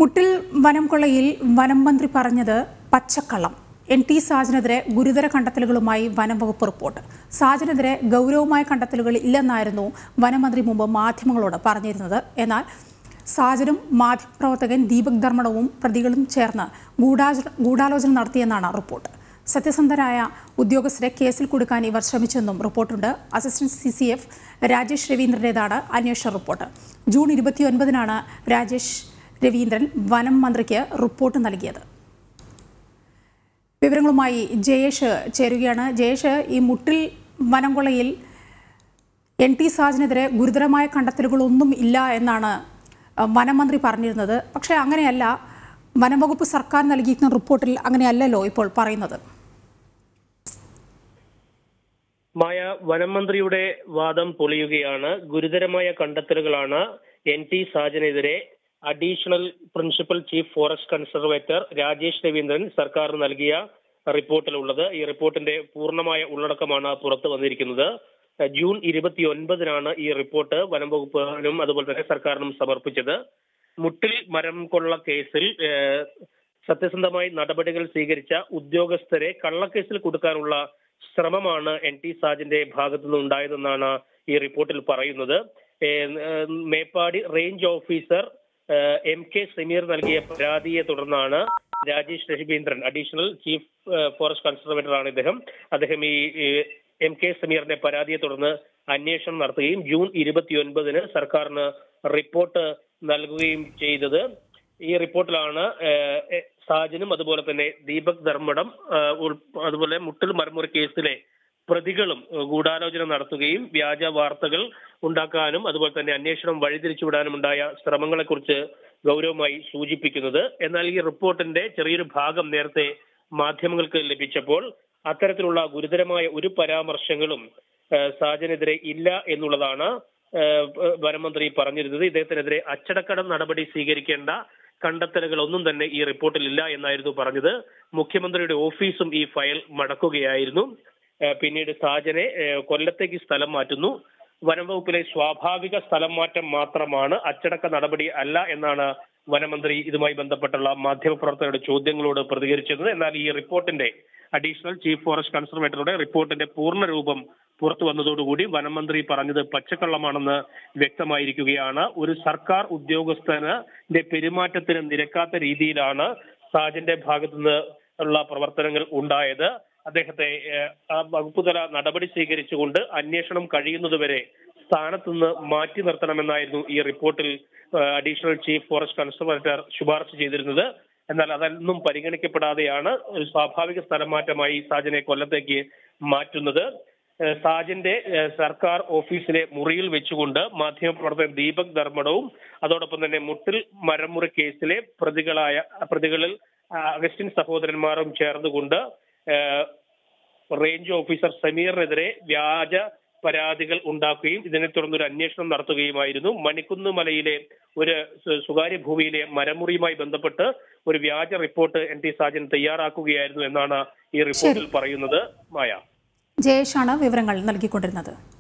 മുട്ടിൽ വനം കൊള്ളയിൽ വനം മന്ത്രി പറഞ്ഞത് പച്ചക്കള്ളം. ടി സാജനെതിരെ ഗുരുതര കണ്ടെത്തലുകളുമായി വനം വകുപ്പ് റിപ്പോർട്ട്. സാജനെതിരെ ഗൗരവമായ കണ്ടെത്തലുകൾ ഇല്ലെന്നായിരുന്നു വനമന്ത്രി മുമ്പ് മാധ്യമങ്ങളോട് പറഞ്ഞിരുന്നത്. എന്നാൽ സാജനും മാധ്യമപ്രവർത്തകൻ ദീപക് ധർമ്മടവും പ്രതികളും ചേർന്ന് ഗൂഢാലോചന നടത്തിയെന്നാണ് റിപ്പോർട്ട്. സത്യസന്ധരായ ഉദ്യോഗസ്ഥരെ കേസിൽ കുടുക്കാൻ ഇവർ ശ്രമിച്ചെന്നും റിപ്പോർട്ടുണ്ട്. അസിസ്റ്റന്റ് CCF രാജേഷ് രവീന്ദ്രന്റേതാണ് അന്വേഷണ റിപ്പോർട്ട്. ജൂൺ 29-നാണ് രാജേഷ് രവീന്ദ്രൻ വനം മന്ത്രിക്ക് റിപ്പോർട്ട് നൽകിയത്. വിവരങ്ങളുമായി ജയേഷ് ചേരുകയാണ്. ജയേഷ്, ഈ മുട്ടിൽ വനംകൊള്ളയിൽ ടി സാജനെതിരെ ഗുരുതരമായ കണ്ടെത്തലുകളൊന്നും ഇല്ല എന്നാണ് വനമന്ത്രി പറഞ്ഞിരുന്നത്. പക്ഷേ അങ്ങനെയല്ല, വനംവകുപ്പ് സർക്കാർ നൽകിയിരിക്കുന്ന റിപ്പോർട്ടിൽ അങ്ങനെയല്ലല്ലോ ഇപ്പോൾ പറയുന്നത്. മായ, വനമന്ത്രിയുടെ വാദം പൊളിയുകയാണ്. ഗുരുതരമായ കണ്ടെത്തലുകളാണ് ടി സാജനെതിരെ additional principal chief forest conservator Rajesh Raveendran സർക്കാരിന് നൽകിയ റിപ്പോർട്ടിലുള്ളത്. ഈ റിപ്പോർട്ടിന്റെ പൂർണ്ണമായ ഉള്ളടക്കമാണ് പുറത്തു വന്നിരിക്കുന്നത്. ജൂൺ 29-നാണ് ഈ റിപ്പോർട്ട് വനം വകുപ്പിനും അതുപോലെ തന്നെ സർക്കാരിനും സമർപ്പിച്ചത്. മുട്ടിൽ മരം കൊള്ള കേസിൽ സത്യസന്ധമായി നടപടികൾ സ്വീകരിച്ച ഉദ്യോഗസ്ഥരെ കള്ളക്കേസിൽ കൊടുക്കാനുള്ള ശ്രമമാണ് ടി സാജന്റെ ഭാഗത്തു നിന്നുണ്ടായതെന്നാണ് ഈ റിപ്പോർട്ടിൽ പറയുന്നത്. Meppadi range officer MK Sameer നൽകിയ പരാതിയെ തുടർന്നാണ് Rajesh Raveendran, additional chief forest conservator ആണ് അദ്ദേഹം ഈ MK സമീറിന്റെ പരാതിയെ തുടർന്ന് അന്വേഷണം നടത്തുകയും ജൂൺ 29-ന് സർക്കാരിന് റിപ്പോർട്ട് നൽകുകയും ചെയ്തത്. ഈ റിപ്പോർട്ടിലാണ് സാജനും അതുപോലെ തന്നെ ദീപക് ധർമ്മടം അതുപോലെ മുട്ടിൽ മരമുറി കേസിലെ പ്രതികളും ഗൂഢാലോചന നടത്തുകയും വ്യാജ വാർത്തകൾ ഉണ്ടാക്കാനും അതുപോലെ തന്നെ അന്വേഷണം വഴിതിരിച്ചുവിടാനും ഉണ്ടായ ശ്രമങ്ങളെക്കുറിച്ച് ഗൗരവമായി സൂചിപ്പിക്കുന്നത്. എന്നാൽ ഈ റിപ്പോർട്ടിന്റെ ചെറിയൊരു ഭാഗം നേരത്തെ മാധ്യമങ്ങൾക്ക് ലഭിച്ചപ്പോൾ അത്തരത്തിലുള്ള ഗുരുതരമായ ഒരു പരാമർശങ്ങളും സാജനെതിരെ ഇല്ല എന്നുള്ളതാണ് വനമന്ത്രി പറഞ്ഞിരുന്നത്. ഇദ്ദേഹത്തിനെതിരെ അച്ചടക്ക നടപടി സ്വീകരിക്കേണ്ട കണ്ടെത്തലുകൾ ഒന്നും തന്നെ ഈ റിപ്പോർട്ടിൽ ഇല്ല എന്നായിരുന്നു പറഞ്ഞത്. മുഖ്യമന്ത്രിയുടെ ഓഫീസും ഈ ഫയൽ മടക്കുകയായിരുന്നു. പിന്നീട് സാജനെ കൊല്ലത്തേക്ക് സ്ഥലം മാറ്റുന്നു. വനംവകുപ്പിലെ സ്വാഭാവിക സ്ഥലം മാറ്റം മാത്രമാണ്, അച്ചടക്ക നടപടി അല്ല എന്നാണ് വനമന്ത്രി ഇതുമായി ബന്ധപ്പെട്ടുള്ള മാധ്യമപ്രവർത്തകരുടെ ചോദ്യങ്ങളോട് പ്രതികരിച്ചത്. എന്നാൽ ഈ റിപ്പോർട്ടിന്റെ അഡീഷണൽ ചീഫ് ഫോറസ്റ്റ് കൺസർവേറ്ററുടെ റിപ്പോർട്ടിന്റെ പൂർണ്ണ രൂപം പുറത്തു വന്നതോടുകൂടി വനമന്ത്രി പറഞ്ഞത് പച്ചക്കള്ളമാണെന്ന് വ്യക്തമായിരിക്കുകയാണ്. ഒരു സർക്കാർ ഉദ്യോഗസ്ഥന്റെ പെരുമാറ്റത്തിന് നിരക്കാത്ത രീതിയിലാണ് സാജന്റെ ഭാഗത്തുനിന്ന് ഉള്ള പ്രവർത്തനങ്ങൾ ഉണ്ടായത്. അദ്ദേഹത്തെ ആ വകുപ്പുതല നടപടി സ്വീകരിച്ചുകൊണ്ട് അന്വേഷണം കഴിയുന്നതുവരെ സ്ഥാനത്തുനിന്ന് മാറ്റി നിർത്തണമെന്നായിരുന്നു ഈ റിപ്പോർട്ടിൽ അഡീഷണൽ ചീഫ് ഫോറസ്റ്റ് കൺസർവേറ്റർ ശുപാർശ ചെയ്തിരുന്നത്. എന്നാൽ അതൊന്നും പരിഗണിക്കപ്പെടാതെയാണ് ഒരു സ്വാഭാവിക സ്ഥലമാറ്റമായി സാജനെ കൊല്ലത്തേക്ക് മാറ്റുന്നത്. സാജന്റെ സർക്കാർ ഓഫീസിലെ മുറിയിൽ വെച്ചുകൊണ്ട് മാധ്യമപ്രവർത്തകൻ ദീപക് ധർമ്മടവും അതോടൊപ്പം തന്നെ മുട്ടിൽ മരമുറി കേസിലെ പ്രതികളിൽ അഗസ്റ്റിൻ സഹോദരന്മാരും ചേർന്നുകൊണ്ട് റേഞ്ച് ഓഫീസർ സമീറിനെതിരെ വ്യാജ പരാതികൾ ഉണ്ടാക്കുകയും ഇതിനെ തുടർന്നൊരു അന്വേഷണം നടത്തുകയുമായിരുന്നു. മണിക്കുന്ന് മലയിലെ ഒരു സ്വകാര്യ ഭൂമിയിലെ മരമുറിയുമായി ബന്ധപ്പെട്ട് ഒരു വ്യാജ റിപ്പോർട്ട് ടി സാജൻ തയ്യാറാക്കുകയായിരുന്നു എന്നാണ് ഈ റിപ്പോർട്ടിൽ പറയുന്നത്. മായ, ജയേഷാണ് വിവരങ്ങൾ നൽകിക്കൊണ്ടിരുന്നത്.